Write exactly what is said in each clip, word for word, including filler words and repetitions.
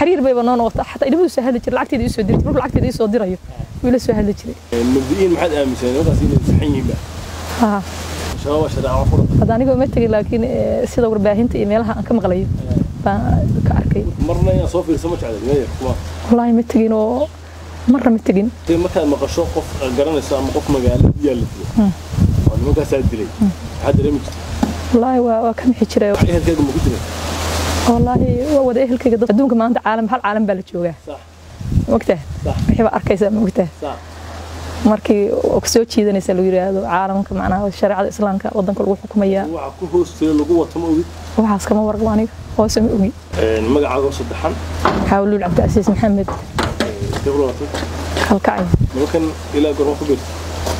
حرير بيبقى نون حتى إذا بس هذا الشيء لعكتي يسوي درت بروح لعكتي يسوي درايو ولا سوي هذا الشيء المبدئين ما حد آمن سنة وقاسين صحيين بقى ها شو شرع عفور هذا أنا قلت لكن سيدا ورباهنت إيميلها أنك مغلي فكأركي مرنا يا صوفي سمعت على المية والله متجين و مرة متجين تي مكان مقشو قف قرن السام قف مقال يلا وأنا ما قاعد أدري حد رمي والله وكم حجرة إيه هالكلام موجود والله وده إيه الكلام بدون كمان عند عالم هالعالم بلشوجه صح وقته صح بحب أركيز وقته صح markii ogsoo jiidanaysa lagu yiraahdo caalamka macnaha shariicada islaamka wadanka lagu xukumayo waxa ku hoostay lagu wato ma ogid waxaas kama warqab aniga hoos ma ogi een magacaaga saddexan xawlul cabdiasiis maxamed dawladda halkay mumkin ila garoon ku birta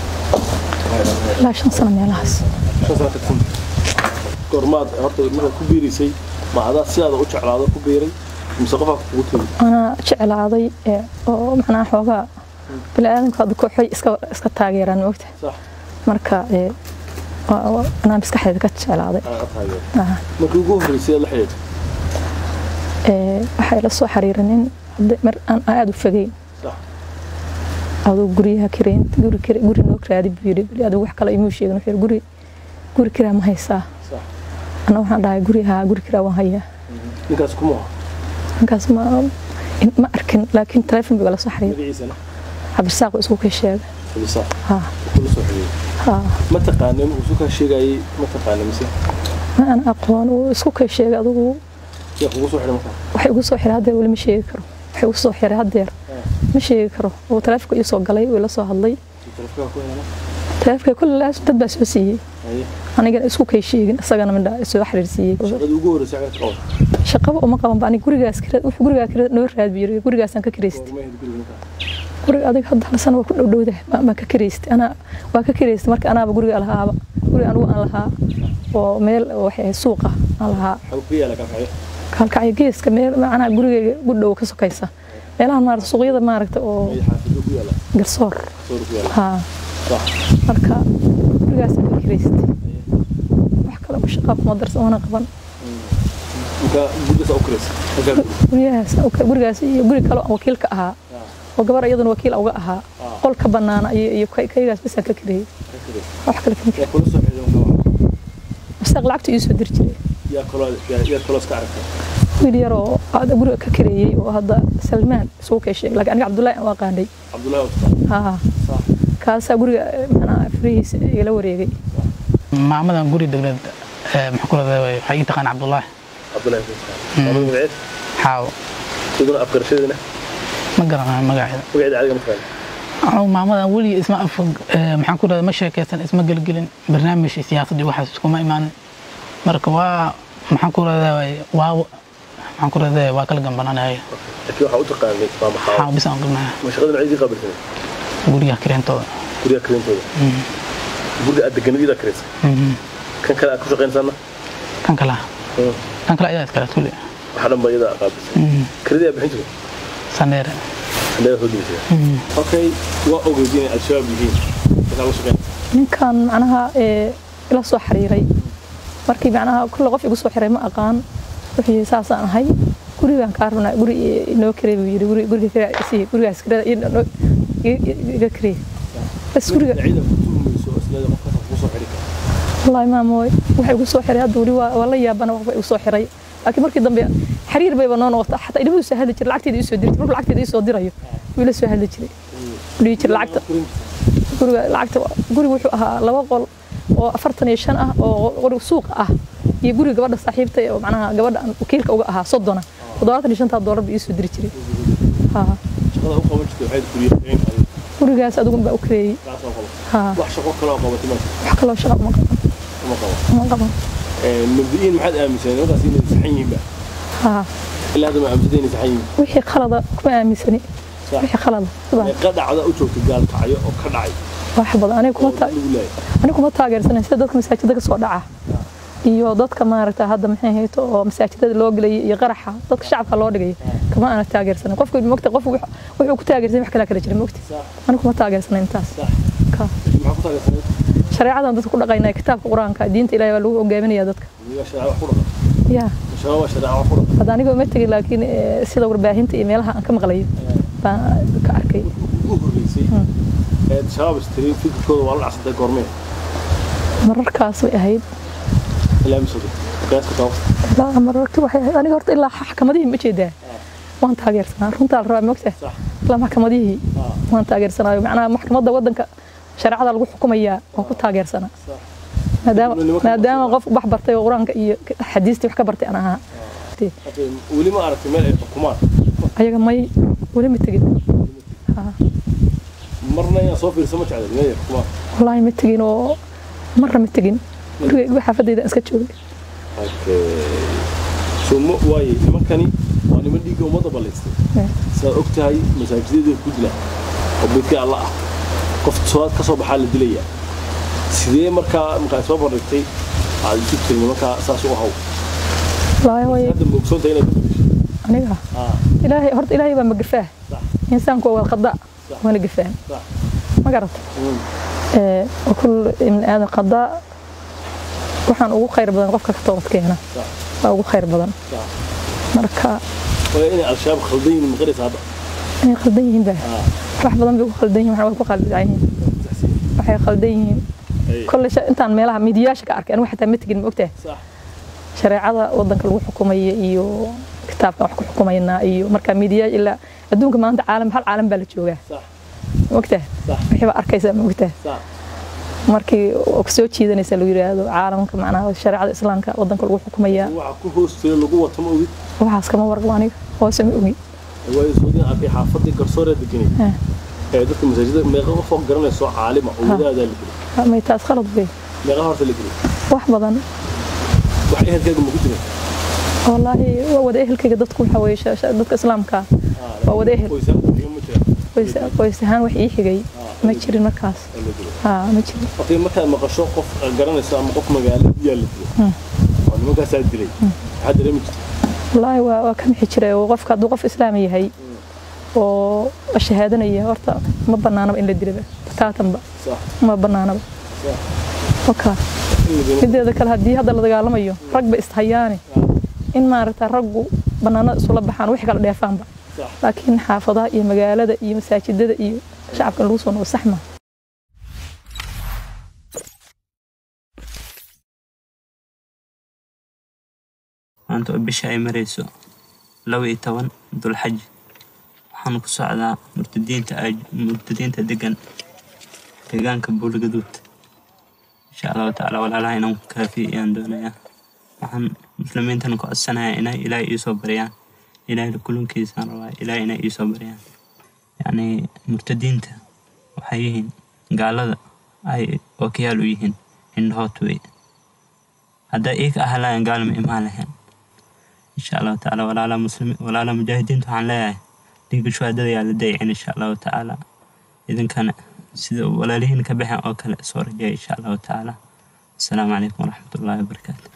la shan sano meelahaas shan sano kadib gormaad horta marka ku biirisay ma ada sidaada u jeclaado ku biiray mise qofka ku tagay ana jeclaaday oo macnaha xoogaa بالآدم كذا كوحي إسك إسك تاجران وقته صح مركا إيه أنا بس كحيل كتش على هذا آه تاجر آه ممكن يقول رسالة الحياة إيه حيل الصو حريرنين مر أنا قاعد وفقين صح هذا جوريها كرين جوري كري جوري نوك رادي بيري هذا واحد كلا يمشي يقول فير جوري جوري كرا ما هي صح صح أنا واحد دا جوريها جوري كرا وهاي نكاس كموها نكاس ما ما أركن لكن تلفون بيقول صح حرير عبد الساق وسوق الشيء عبد الساق ها كل صحيح ها ما تقانن وسوق الشيء جاي ما تقانن مسي ما أنا أقوان وسوق الشيء هذا يا أخو صحيح ما waxay ugu soo xiray hadeer wali ma sheegi karo waxay ugu soo xiray hadeer ma sheegi karo oo taleefanka ii soo galay oo la soo hadlay taleefanka kullaas dad baa soo siiyay aniga isku kay sheegin asagana midha soo xiriirsiiyay shaqada ugu horeysay ka qabo shaqada uma qaban baan gurigaas kira wuxuu guriga kira noo raad biyo gurigaas aan ka kireystay guriga adag hadda san waa ku dhowdowday ma ka kireystay ana waa ka kireystay marka anaaba guriga lahaaba guriga anigu aan lahaa oo meel waxay suuqa aan lahaa xawqiya la ka faayo kalkay geeska meel macna guriga gudhow ka sokaysa meelaha maarta suuqyada maarta oo garsoor ha صح marka gurigaas ka kireystay wax kale oo shaqo kuma darsan wana qaban ka gurigaas oo kireys gurigaas oo gurigaas iyo guri kale oo wakiil ka ahaa oo gabar iyaduna wakiil uga ahaa qol ka banaana iyo iyo kaygaas bas ka kireeyay wax kale kuma ka kula soo xidhan wasaq lacagta ii soo dir jiray يا كلوس يا كلوس كعرفة. ويلي يرو هذا قرء ككريه وهذا سلمان سوق شيء لكن أنا عبد الله واقعي. عبد الله وصل. ها. صح. كاس قرء أنا فريس يلوريجي. ما عمل أنا قرء دقل محكور هذا حقيقة كان عبد الله. عبد الله وصل. عبد الله بعيد. حاو. تقول أفكر شيء هنا. ما قرأنا ما قاعد. بعيد عليك مثلا. أو ما عمل أولي اسمه أفق محكور هذا مشى كيسن اسمه قلقلن برنامج سياسي دي واحد كم إيمان مركوا محكور هذا واو محكور هذا واكل جنبنا هاي. أكيد حاول تقارن ما محاول. حاول بس أنقل معه. مش غادي نعيد قبل سنة. قولي كرين طول. قولي كرين طول. قولي قد جنبي ذا كريس. كان كلا أكو شقين سنة. كان كلا. كان كلا إذا تكلم تقولي. حرام بيدا قبل سنة. كريدي أبي حنتو. سنير. سنير هو ديسي. أوكي وأوجدين الشباب يجين. كانوا شقين. من كان أنا إلى صو حريري. markii macnaha kullu qof igu soo xiray ma aqaan wixii saasaan ahay gurigan ka arna guri inoo kiray yiri guri guriga kiray si gurigaas kiray iga kiray bas guriga wallahi ma mooy waxa igu soo xiray hadda wali waa la yaabana wax igu soo xiray laakiin markii dambe xiriir bay banaan waqti hatta idinku soo hadli jiray lacagteeda ii soo dirtay markuu lacagteeda ii soo dirayo wila soo hadli jiray dhigi jiray lacagta guriga lacagta guriga wuxuu ahaa laba qol oo afartan iyo shan ah oo qori suuq ah iyo guriga gabadha saaxiibta oo macnaha gabadha wakiilka uga ahaa soddon toddobaatan iyo shan dollar bii soo diri jiray ha shaqada u qaban jirtay waxay guriyeen gurigaas adigu baa u kareeyay ha wax shaqo kale oo qabatay wax kale oo shaqo ma qaban ma qaban ma qaban ee mabdiin maxad aaminsan oo qaasiin saxiin ba ha ilaa dama aaminsan saxiin wixii khalada kuma aaminsani wixii khalada qadacada u joogtay gaal kacayo oo ka dhacay wax badan aniga kuma taa aniga kuma taageersanay sida dadka masaajidada ka soo dhaca iyo dadka maaragta hadda maxay hayto oo masaajidada loo galay iyo qaraxa dadka shacabka loo dhigay kama ana taageersanay qofku moogta qof wuxuu ku taageersan wax kala kala jira moogta aniga kuma taageersanay intaas ka maxaa ku taageersanay shariicadan dadku ku dhaqaynaa kitaabka quraanka diinta ilaahay waa lagu hogaaminayaa dadka shariica wax ku dhaqan يا شباب شرع وفرق هذا أنا قلت لك لكن سيدا ورباهنت إيميلها أنك مغلي كأركي وهريسي شباب استرين في كل والله عصد قرمين مرر كاس وأهيد لا مسوي قياس كتاب لا مرر كواحد أنا قلت إلا حكمتي مش ده وأنت هاجر سنة رنت على الرأي مكتة لا محكمتي وأنت هاجر سنة معناها محكمة ده ودنك شرع هذا الوح حكومية وكنت هاجر سنة ما دام ما دام غف بحبرتي وقرانك حديثتي وحكبرتي أنا ها ولي ما أعرف مال الحكومات أيها ماي ولا متجين ها مرنا يا صوفي سمعت على مال الحكومات والله متجين و مرة متجين وحافظ إذا أسكت شوي أوكي شو مو واي مكاني وأنا من ديجو ما ضبلت سأكتهاي مساجد كلها وبيتك الله قفت صوت كسب حال الدلية سيدي مركا مركا صوب ركتي على الجبت مركا ساسو هاو لا هو هذا مقصود هنا أنا آه إلهي هرت إلهي بمقفاه إنسان كوا القضاء وأنا قفاه ما قرأت آه وكل من هذا القضاء وحن أقول خير بدن قفك كتوبت كهنا أقول خير بدن مركا وين على الشباب خلدين من غير هذا إيه خلدين به واحد بدن بيقول خلدين وحنا بيقول خلدين waxay khaldan yihiin kulli shay intaan meelaha midiyaasha ka arkay anigu xataa mitigin ma ogtahay sax shareecada wadanka lagu xukumayo iyo kitaabka wax ku xukumayna iyo marka midiya ila adduunka maanta caalam hal caalam baa la joogaa sax ma ogtahay wixii ba arkaysa ma ogtahay sax markii oo soo jiidanaysa lagu yiraahdo caalamka macnaha shareecada islaamka wadanka lagu xukumaya waxa ku hoostay lagu wato ma ogid waxaas kama warqabo aniga hoose ma ogi way soo dii abi xaafadii garsoore deganay dadka masaajidda meeqa qof oo garanayso caalima oo wadaada la geliyo ma taas khalad bay meeqa horta la geliyo wax badan wax ehelkayga ma ku jira wallahi waa wada ehelkayga dadku waxa weeye dadka islaamka waa wada ehel qoys qoys ahaan wax ii xigay ma jirin markaas ha ma jirin waqti marka maqasho qof garanayso ama qof magaalo yaal la geliyo oo nimankaas aad dilay waxa dareemi jirtay wallahi waa waa ka mixi jiray oo qofka hadduu qof islaami yahay oo shahaadanayo horta ma banaanaba in la dilaba taatanba ma banaanaba waka mideeda kale hadii hadda la dagaalamayo rag ba istahayaani in maarata raggu banaanada isula baxaan wax kala dheefaanba laakiin xaafadaha iyo magaalada iyo masaajidada iyo shacabka lagu soo noo saxma أنت بشيء مريسو لو يتوان ذو الحج waxaan ku socdaa murtadiinta ay murtadiinta degan deegaanka buulgaduud insha Allah ta'ala walaalaha inaan kaafiyaan doonaya waxaan muslimiintan ku codsanayaa inay ilaahay ii soo bariyaan ilaahay kulunkiisa rabaa ilaahay inay ii soo bariyaan yani murtadiinta waxay yihiin gaalada ay wakiyaal u yihiin indhood way hadda iyaga ahlaan gaal ma imaan lahayn insha Allah ta'ala walaalaha muslimiin walaalaha mujaahidiinta waxaan leeyahay ديك شو هذا يا لدي إن شاء الله تعالى إذا كان سيد ولا لين كبحة أو كلا صور جاي إن شاء الله تعالى السلام عليكم ورحمة الله وبركاته